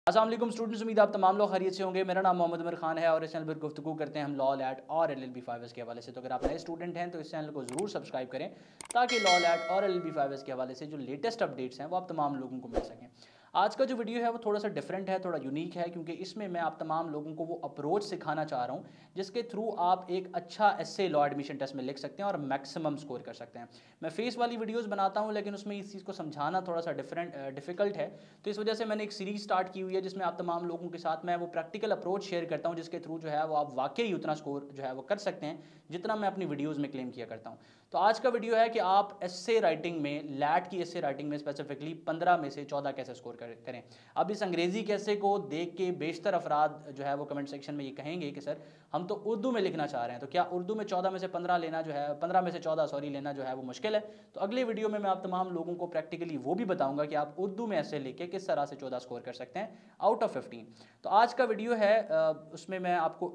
अस्सलाम वालेकुम स्टूडेंट्स, उम्मीद आप तमाम लोग खैरियत से होंगे। मेरा नाम मोहम्मद उमर खान है और इस चैनल पर गुफ्तगू करते हैं हम लॉ लैट और LLB 5S के हवाले से। तो अगर आप नए स्टूडेंट हैं तो इस चैनल को ज़रूर सब्सक्राइब करें ताकि लॉ लैट और LLB 5S के हवाले से जो लेटेस्ट अपडेट्स हैं वो आप तमाम लोगों को मिल सकें। आज का जो वीडियो है वो थोड़ा सा डिफरेंट है, थोड़ा यूनिक है, क्योंकि इसमें मैं आप तमाम लोगों को वो अप्रोच सिखाना चाह रहा हूँ जिसके थ्रू आप एक अच्छा एसए लॉ एडमिशन टेस्ट में लिख सकते हैं और मैक्सिमम स्कोर कर सकते हैं। मैं फेस वाली वीडियोस बनाता हूँ लेकिन उसमें इस चीज़ को समझाना थोड़ा सा डिफिकल्ट है, तो इस वजह से मैंने एक सीरीज स्टार्ट की हुई है जिसमें आप तमाम लोगों के साथ मैं वो प्रैक्टिकल अप्रोच शेयर करता हूँ जिसके थ्रू जो है वो आप वाकई उतना स्कोर जो है वो कर सकते हैं जितना मैं अपनी वीडियोज़ में क्लेम किया करता हूँ। तो आज का वीडियो है कि आप एसए राइटिंग में, लैट की एसए राइटिंग में स्पेसिफिकली 15 में से 14 कैसे स्कोर करें। अब इस अंग्रेजी कैसे को देख के बेशतर अफराद जो है वो कमेंट सेक्शन में ये कहेंगे कि सर हम तो उर्दू में लिखना चाह रहे हैं, तो क्या उर्दू में 14 में से 15 लेना जो है 15 में से 14 लेना जो है वो मुश्किल है। तो अगले वीडियो में मैं आप तमाम लोगों को प्रैक्टिकली वो भी बताऊंगा कि आप उर्दू में ऐसे लिख के किस तरह से 14 स्कोर कर सकते हैं आउट ऑफ 15। तो आज का वीडियो है उसमें मैं आपको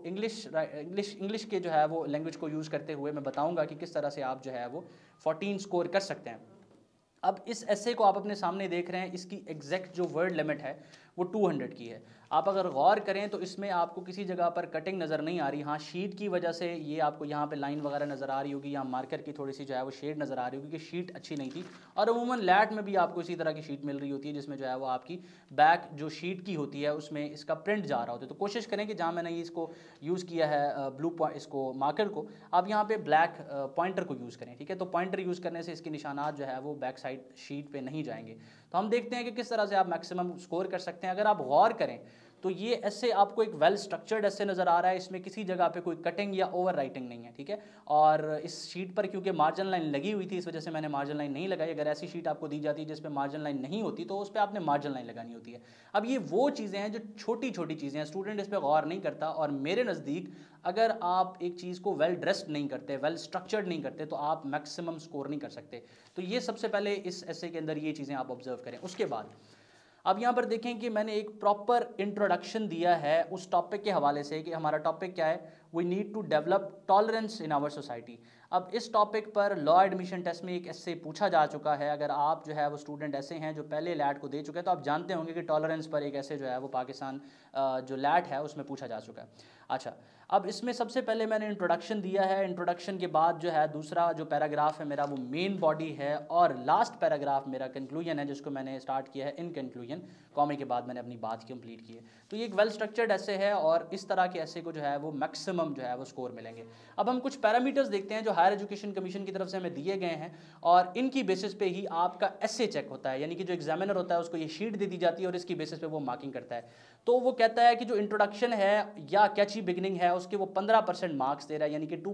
इंग्लिश के जो है वो लैंग्वेज को यूज़ करते हुए मैं बताऊंगा कि किस तरह से आप जो है वो 14 स्कोर कर सकते हैं। अब इस एसे को आप अपने सामने देख रहे हैं, इसकी एग्जैक्ट जो वर्ड लिमिट है वो 200 की है। आप अगर गौर करें तो इसमें आपको किसी जगह पर कटिंग नज़र नहीं आ रही। हाँ, शीट की वजह से ये आपको यहाँ पे लाइन वगैरह नज़र आ रही होगी, यहाँ मार्कर की थोड़ी सी जो है वो शेड नज़र आ रही होगी कि शीट अच्छी नहीं थी। और अमूमन लैट में भी आपको इसी तरह की शीट मिल रही होती है जिसमें जो है वो आपकी बैक जो शीट की होती है उसमें इसका प्रिंट जा रहा होता है। तो कोशिश करें कि जहाँ मैंने ये इसको यूज़ किया है ब्लू पॉइंट, इसको मार्कर को, आप यहाँ पे ब्लैक पॉइंटर को यूज़ करें, ठीक है। तो पॉइंटर यूज़ करने से इसके निशानात जो है वो बैक साइड शीट पे नहीं जाएंगे। तो हम देखते हैं कि किस तरह से आप मैक्सिमम स्कोर कर सकते हैं। अगर आप गौर करें तो ये ऐसे आपको एक वेल स्ट्रक्चर्ड ऐसे नज़र आ रहा है, इसमें किसी जगह पे कोई कटिंग या ओवर राइटिंग नहीं है, ठीक है। और इस शीट पर क्योंकि मार्जिन लाइन लगी हुई थी इस वजह से मैंने मार्जिन लाइन नहीं लगाई। अगर ऐसी शीट आपको दी जाती है जिस पे मार्जिन लाइन नहीं होती तो उस पर आपने मार्जिन लाइन लगानी होती है। अब ये वो चीज़ें हैं जो छोटी छोटी चीज़ें हैं, स्टूडेंट इस पर गौर नहीं करता। और मेरे नज़दीक अगर आप एक चीज़ को वेल ड्रेस्ड नहीं करते, वेल स्ट्रक्चर्ड नहीं करते, तो आप मैक्सिमम स्कोर नहीं कर सकते। तो ये सबसे पहले इस ऐसे के अंदर ये चीज़ें आप ऑब्जर्व करें। उसके बाद अब यहाँ पर देखें कि मैंने एक प्रॉपर इंट्रोडक्शन दिया है उस टॉपिक के हवाले से कि हमारा टॉपिक क्या है, we need to develop tolerance in our society. अब इस टॉपिक पर लॉ एडमिशन टेस्ट में एक ऐसे पूछा जा चुका है। अगर आप जो है वो स्टूडेंट ऐसे हैं जो पहले लैट को दे चुके हैं तो आप जानते होंगे कि टॉलरेंस पर एक ऐसे जो है वो पाकिस्तान जो लैट है उसमें पूछा जा चुका है। अच्छा, अब इसमें सबसे पहले मैंने इंट्रोडक्शन दिया है। इंट्रोडक्शन के बाद जो है दूसरा जो पैराग्राफ है मेरा वो मेन बॉडी है और लास्ट पैराग्राफ मेरा कंक्लूजन है जिसको मैंने स्टार्ट किया है इन कंक्लूजन, कॉमे के बाद मैंने अपनी बात कंप्लीट की है। तो ये एक वेल स्ट्रक्चर्ड ऐसे है और इस तरह के ऐसे को जो है वो मैक्सिमम जो है वो स्कोर मिलेंगे। अब हम कुछ पैरामीटर्स देखते हैं जो हायर एजुकेशन कमीशन की तरफ से हमें दिए गए हैं और इनकी बेसिस पे ही आपका ऐसे चेक होता है, यानी कि जो एग्जामिनर होता है उसको ये शीट दे दी जाती है और इसकी बेसिस पे वो मार्किंग करता है। तो वो कहता है कि जो इंट्रोडक्शन है या कैची बिगिनिंग है उसके वो 15% मार्क्स दे रहा है, यानी कि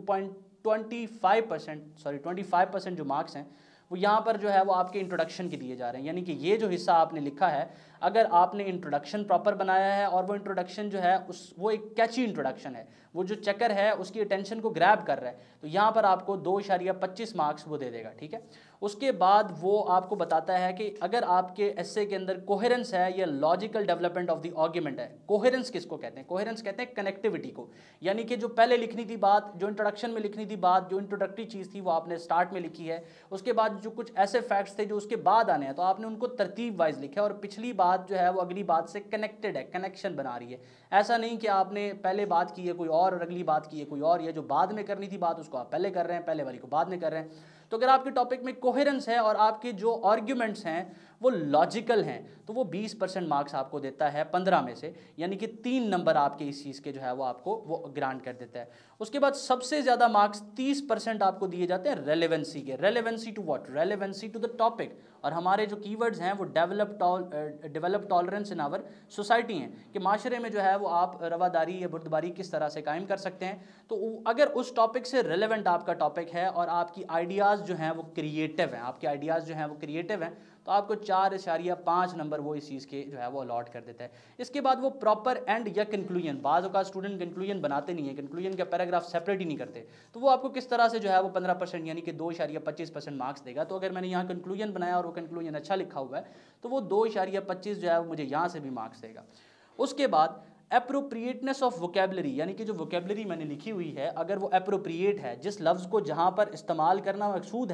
25% जो मार्क्स हैं वो यहाँ पर जो है वो आपके इंट्रोडक्शन के दिए जा रहे हैं। यानी कि ये जो हिस्सा आपने लिखा है, अगर आपने इंट्रोडक्शन प्रॉपर बनाया है और वो इंट्रोडक्शन जो है वो एक कैची इंट्रोडक्शन है, वो जो चेकर है उसकी अटेंशन को ग्रैब कर रहा है, तो यहाँ पर आपको 2.25 मार्क्स वो दे देगा, ठीक है। उसके बाद वो आपको बताता है कि अगर आपके एसे के अंदर कोहेरेंस है या logical development of the argument है। कोहेरेंस किसको कहते हैं? कोहेरेंस कहते हैं कनेक्टिविटी को, यानी कि जो पहले लिखनी थी बात, जो इंट्रोडक्शन में लिखनी थी बात, जो इंट्रोडक्टरी चीज़ थी वो आपने स्टार्ट में लिखी है। उसके बाद जो कुछ ऐसे फैक्ट्स थे जो उसके बाद आने हैं तो आपने उनको तरतीब वाइज लिखा है और पिछली बात जो है वो अगली बात से कनेक्टेड है, कनेक्शन बना रही है। ऐसा नहीं कि आपने पहले बात की है कोई और अगली बात की है कोई और, ये जो बाद में करनी थी बात उसको आप पहले कर रहे हैं, पहले वाली को बाद में कर रहे हैं। तो अगर आपके टॉपिक में कोहेरेंस है और आपके जो आर्ग्यूमेंट्स हैं वो लॉजिकल हैं तो वो 20% मार्क्स आपको देता है 15 में से, यानी कि 3 नंबर आपके इस चीज़ के जो है वो आपको वो ग्रांट कर देता है। उसके बाद सबसे ज़्यादा मार्क्स 30% आपको दिए जाते हैं रेलेवेंसी के। Relevancy to what? Relevancy to the topic. और हमारे जो कीवर्ड्स हैं वो develop tolerance in our society हैं कि माशरे में जो है वो आप रवादारी या बुर्दबारी किस तरह से कायम कर सकते हैं। तो अगर उस टॉपिक से रेलेवेंट आपका टॉपिक है और आपकी आइडियाज़ जो हैं वो क्रिएटिव हैं, आपके आइडियाज़ जो हैं वो क्रिएटिव हैं, तो आपको 4.5 नंबर वो इस चीज़ के जो है वो अलॉट कर देता है। इसके बाद वो प्रॉपर एंड या कंक्लूजन, बाज़ औक़ात स्टूडेंट कंक्लूजन बनाते नहीं है, कंक्लूजन का पैराग्राफ सेपरेट ही नहीं करते, तो वो आपको किस तरह से जो है वो 15% यानी कि 2.25% मार्क्स देगा। तो अगर मैंने यहाँ कंक्लूजन बनाया और वो कंक्लूजन अच्छा लिखा हुआ है तो वो 2.25 जो है वो मुझे यहाँ से भी मार्क्स देगा। उसके बाद एप्रोप्रिएटनेस ऑफ वोकेबलरी, यानी कि जो वोकेबलरी मैंने लिखी हुई है अगर वो एप्रोप्रिएट है, जिस लफ्ज़ को जहाँ पर इस्तेमाल करना मकसूद है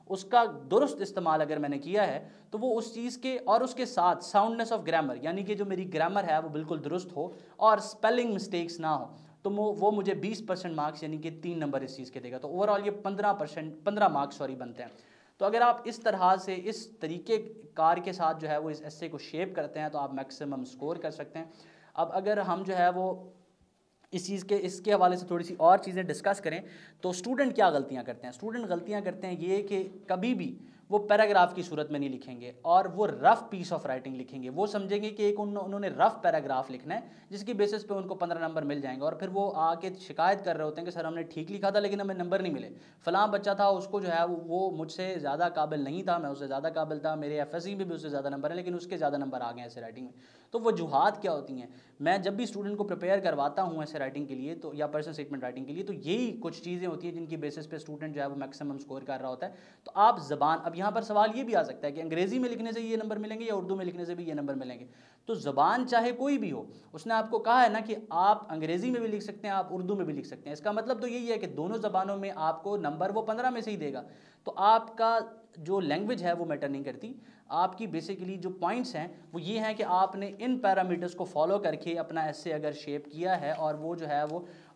उसका दुरुस्त इस्तेमाल अगर मैंने किया है तो वो उस चीज़ के और उसके साथ साउंडनेस ऑफ ग्रामर, यानी कि जो मेरी ग्रामर है वो बिल्कुल दुरुस्त हो और स्पेलिंग मिस्टेक्स ना हो, तो वो मुझे 20% मार्क्स यानी कि 3 नंबर इस चीज़ के देगा। तो ओवरऑल ये 15 मार्क्स सॉरी बनते हैं। तो अगर आप इस तरह से इस तरीके कार के साथ जो है वो इस एस्से को शेप करते हैं तो आप मैक्सिमम स्कोर कर सकते हैं। अब अगर हम जो है वो इस चीज़ के इसके हवाले से थोड़ी सी और चीज़ें डिस्कस करें तो स्टूडेंट क्या गलतियां करते हैं। स्टूडेंट गलतियां करते हैं ये कि कभी भी वो पैराग्राफ की सूरत में नहीं लिखेंगे और वो रफ पीस ऑफ राइटिंग लिखेंगे। वो समझेंगे कि एक उन्होंने रफ पैराग्राफ लिखना है जिसकी बेसिस पे उनको 15 नंबर मिल जाएंगे, और फिर वो आके शिकायत कर रहे होते हैं कि सर हमने ठीक लिखा था लेकिन हमें नंबर नहीं मिले, फ़लाँ बच्चा था उसको जो है वो मुझसे ज़्यादा काबिल नहीं था, मैं उससे ज़्यादा काबिल था, मेरे एफएससी में भी उससे ज़्यादा नंबर है लेकिन उसके ज़्यादा नंबर आ गए ऐसे राइटिंग में। तो वजूहात क्या होती हैं। मैं जब भी स्टूडेंट को प्रिपेयर करवाता हूँ ऐसे राइटिंग के लिए तो या पर्सनल स्टेटमेंट राइटिंग के लिए, तो यही कुछ चीज़ें होती हैं जिनकी बेसिस पे स्टूडेंट जो है वो मैक्सिमम स्कोर कर रहा होता है। तो आप ज़बान, अब यहाँ पर सवाल ये भी आ सकता है कि अंग्रेज़ी में लिखने से ये नंबर मिलेंगे या उर्दू में लिखने से भी ये नंबर मिलेंगे। तो ज़बान चाहे कोई भी हो, उसने आपको कहा है ना कि आप अंग्रेज़ी में भी लिख सकते हैं, आप उर्दू में भी लिख सकते हैं। इसका मतलब तो यही है कि दोनों ज़बानों में आपको नंबर वो 15 में से ही देगा। तो आपका जो लैंग्वेज है वो मैटर नहीं करती। आपकी बेसिकली जो पॉइंट्स हैं वो ये हैं कि आपने इन पैरामीटर्स को फॉलो करके अपना एस्से अगर शेप किया है और वो जो है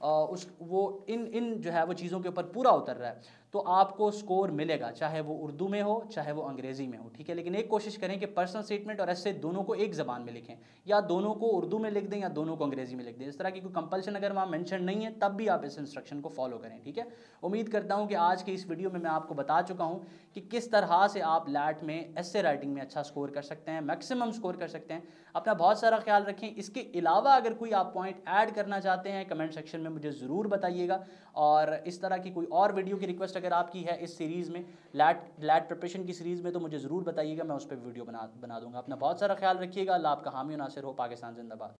वो इन जो है वो चीज़ों के ऊपर पूरा उतर रहा है तो आपको स्कोर मिलेगा, चाहे वो उर्दू में हो चाहे वो अंग्रेज़ी में हो, ठीक है। लेकिन एक कोशिश करें कि पर्सनल स्टेटमेंट और एस्से दोनों को एक ज़बान में लिखें, या दोनों को उर्दू में लिख दें या दोनों को अंग्रेज़ी में लिख दें। इस तरह की कोई कंपल्शन अगर वहाँ मेंशन नहीं है तब भी आप इस इंस्ट्रक्शन को फॉलो करें, ठीक है। उम्मीद करता हूँ कि आज के इस वीडियो में मैं आपको बता चुका हूँ कि किस तरह से आप लैट में एस्से राइटिंग में अच्छा स्कोर कर सकते हैं, मैक्सिमम स्कोर कर सकते हैं। अपना बहुत सारा ख्याल रखें। इसके अलावा अगर कोई आप पॉइंट ऐड करना चाहते हैं कमेंट सेक्शन में मुझे ज़रूर बताइएगा, और इस तरह की कोई और वीडियो की रिक्वेस्ट अगर आपकी है इस सीरीज़ में लैट प्रिपरेशन की सीरीज़ में तो मुझे ज़रूर बताइएगा, मैं उस पर वीडियो बना दूंगा। अपना बहुत सारा ख्याल रखिएगा। अल्लाह आपका हामी नासिर हो। पाकिस्तान जिंदाबाद।